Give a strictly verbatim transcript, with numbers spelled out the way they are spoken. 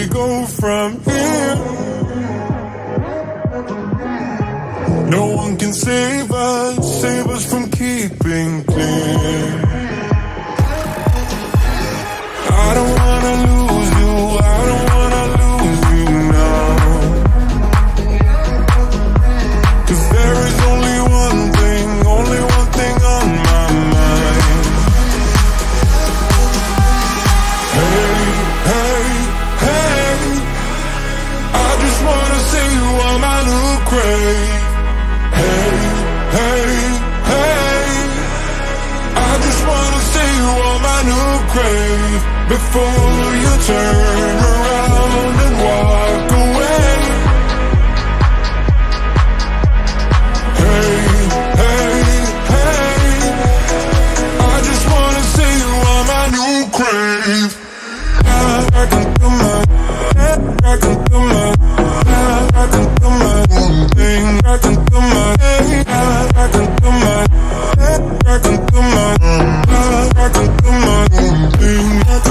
we go from here? No one can save us, save us from keeping clear. I don't wanna lose you, I don't wanna lose you now. 'Cause there is only one thing, only one thing on my mind. Hey, hey, hey, I just wanna see you on my new grave. Hey, hey, hey, I just wanna see you on my new grave before you turn around and walk away. Hey, hey, hey, I just wanna see you on my new grave. I can do my, I can do my, I can do my own thing. I can do my, I can do my, I can do my, I can do my own thing.